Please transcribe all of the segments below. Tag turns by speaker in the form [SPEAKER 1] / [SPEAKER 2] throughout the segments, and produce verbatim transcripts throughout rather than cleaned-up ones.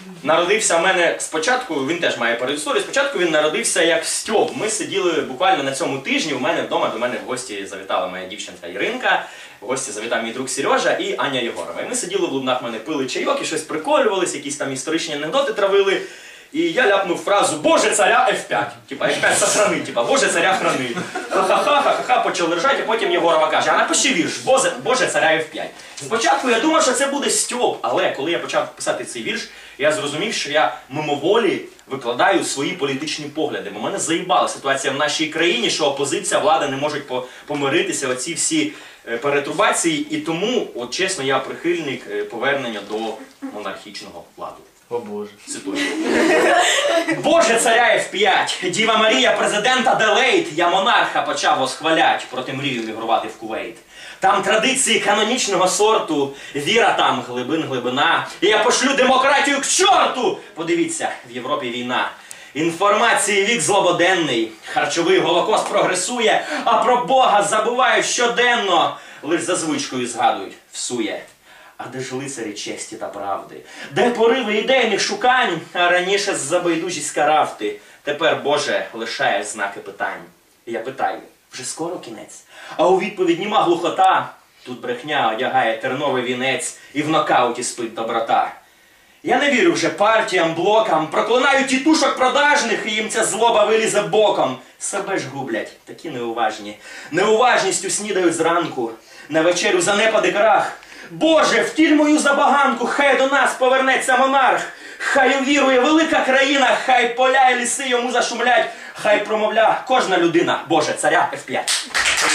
[SPEAKER 1] народився в мене спочатку, він теж має передісторію, спочатку він народився як Стьоп. Ми сиділи буквально на цьому тижні, у мене вдома, до мене в гості завітала моя дівчинка Іринка, в гості завітав мій друг Сережа і Аня Єгорова. І ми сиділи в Лубнах, мене пили чайок і щось приколювалися, якісь там історичні анекдоти травили. І я ляпнув фразу «Боже, царя еф п'ять». Типа еф п'ять сохрани, типа «Боже, царя храни». Ха-ха-ха, ха-ха-ха, почали ржати, а потім Єгорова каже «А напиши вірш, Боже, Боже, царя еф п'ять». Спочатку я думав, що це буде Стьоп, але коли я почав писати цей вірш, я зрозумів, що я мимоволі викладаю свої політичні погляди. Бо мене заїбала ситуація в нашій країні, що опозиція, влада не можуть помиритися, оці всі перетрубації. І тому, от чесно, я прихильник повернення до монархічного ладу.
[SPEAKER 2] О Боже.
[SPEAKER 1] Цитую. Боже, царя еф п'ять, Діва Марія, президента делейт, я монарха почав восхвалять, проти мрію мігрувати в Кувейт. Там традиції канонічного сорту, віра там глибин глибина. І я пошлю демократію к чорту! Подивіться, в Європі війна. Інформації вік злободенний, харчовий голокост прогресує, а про Бога забувають щоденно, лиш за звичкою згадують всує. А де ж лицарі честі та правди? Де пориви ідейних шукань, а раніше за байдужість каравти? Тепер, Боже, лишає знаки питань. Я питаю, вже скоро кінець? А у відповідь німа глухота. Тут брехня одягає терновий вінець і в нокауті спить доброта. Я не вірю вже партіям, блокам, проклинаю тітушок продажних, і їм ця злоба вилізе боком. Себе ж гублять, такі неуважні. Неуважністю снідають зранку, на вечерю занепади крах. Боже, втіль мою забаганку, хай до нас повернеться монарх. Хай увірує велика країна, хай поля і ліси йому зашумлять, хай промовля кожна людина, Боже, царя еф п'ять.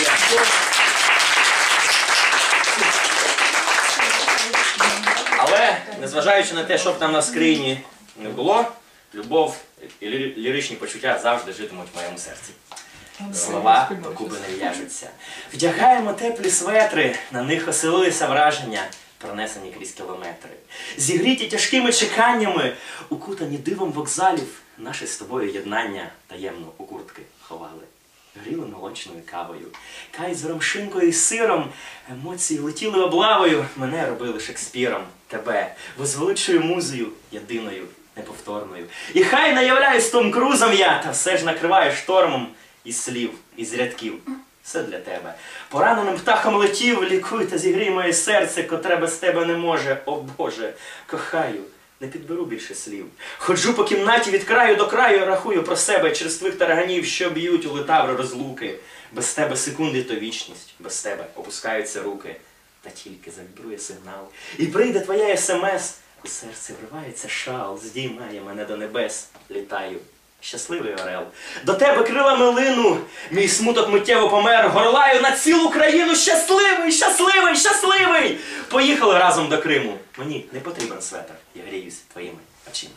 [SPEAKER 1] Але, незважаючи на те, що б там на скрині не було, любов і ліричні почуття завжди житимуть в моєму серці. Слова докупи не в'яжуться. Вдягаємо теплі светри, на них оселилися враження, пронесені крізь кілометри. Зігріті тяжкими чеканнями, укутані дивом вокзалів, наше з тобою єднання таємно у куртки ховали. Гріли молочною кавою, кайзером, шинкою і сиром, емоції летіли облавою, мене робили Шекспіром, тебе, возвеличую музею, єдиною, неповторною. І хай наявляюсь Том Крузом я, та все ж накриваю штормом із слів, із рядків. Все для тебе. Пораненим птахом летів, лікуй та зігрій моє серце, котре без тебе не може. О Боже, кохаю, не підберу більше слів. Ходжу по кімнаті від краю до краю, рахую про себе черствих тараганів, що б'ють у литаври розлуки. Без тебе секунди то вічність, без тебе опускаються руки. Та тільки завібрує сигнал. І прийде твоя смс, у серці вривається шал, здіймає мене до небес, літаю. Щасливий орел. До тебе крилами лину, мій смуток миттєво помер, горлаю на цілу країну, щасливий, щасливий, щасливий! Поїхали разом до Криму. Мені не потрібен светр, я гріюсь твоїми очима.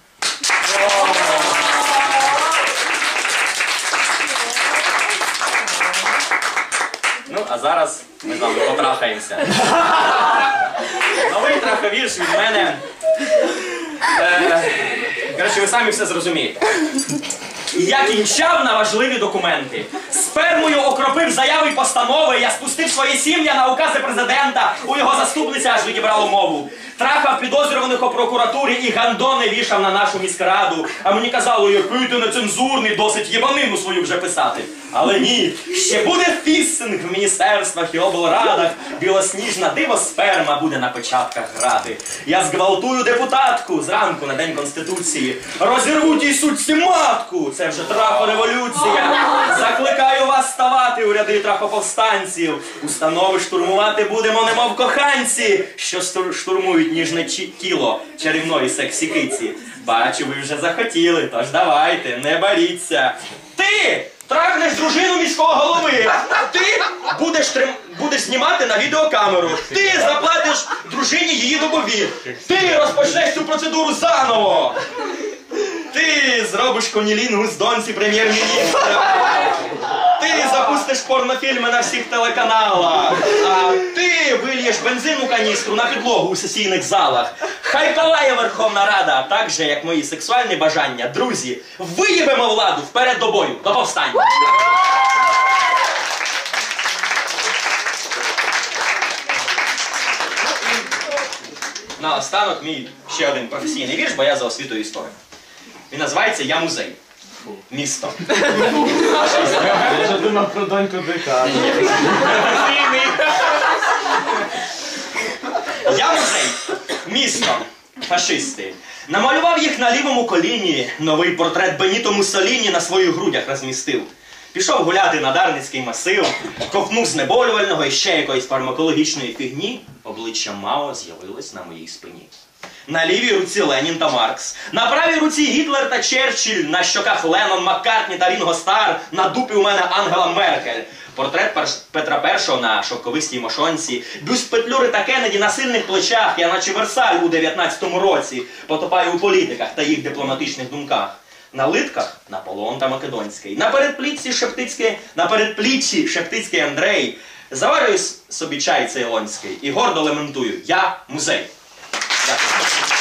[SPEAKER 1] Ну, а зараз ми з вами потрахаємося. Новий траховірш від мене. Е, коротше, ви самі все зрозумієте. Я кінчав на важливі документи. Спермою окропив заяви й постанови, я спустив своє сім'я на укази президента, у його заступниця аж відібрало мову. Трахав підозрюваних у прокуратурі і гандони вішав на нашу міськраду. А мені казало, який ти нецензурний, досить єбанину свою вже писати. Але ні, ще буде фістинг в міністерствах і облрадах, білосніжна дивосперма буде на печатках грати. Я зґвалтую депутатку зранку на День Конституції, розірву тій сучці матку, це вже трахореволюція. Закликаю вас ставати у ряди трахоповстанців, установи штурмувати будемо немов коханці, що штурмують ніжне тіло чарівної сексі-киці. Бачу, ви вже захотіли, тож давайте, не боріться. Ти трахнеш дружину міського голови, ти будеш, трим... будеш знімати на відеокамеру, ти заплатиш дружині її добові, ти розпочнеш цю процедуру заново. Ти зробиш конілінгу з доньці прем'єр-міністра. Ти запустиш порнофільми на всіх телеканалах. А ти вильєш бензин у каністру на підлогу у сесійних залах. Хай палає Верховна Рада, а так же, як мої сексуальні бажання. Друзі, виїбемо владу вперед до бою, до повстання. Наостанок мій ще ще один професійний вірш, бо я за освітою історик. Він називається «Я музей». Місто.
[SPEAKER 2] Я ж думав про доньку дика.
[SPEAKER 1] Я музей. Місто. Фашисти. Намалював їх на лівому коліні. Новий портрет Беніто Муссоліні на своїх грудях розмістив. Пішов гуляти на Дарницький масив, ковтнув знеболювального і ще якоїсь фармакологічної фігні. Обличчя Мао з'явилось на моїй спині. На лівій руці Ленін та Маркс, на правій руці Гітлер та Черчилль, на щоках Леннон, Маккартні та Рінго Стар, на дупі у мене Ангела Меркель. Портрет Петра Першого на шовковистій мошонці, бюст Петлюри та Кеннеді на сильних плечах, я наче Версаль у дев'ятнадцятому році, потопаю у політиках та їх дипломатичних думках. На литках Наполеон та Македонський, на передпліччі Шептицький, на передпліччі Шептицький Андрей. Заварюю собі чай цейлонський і гордо лементую: я музей. Дякую.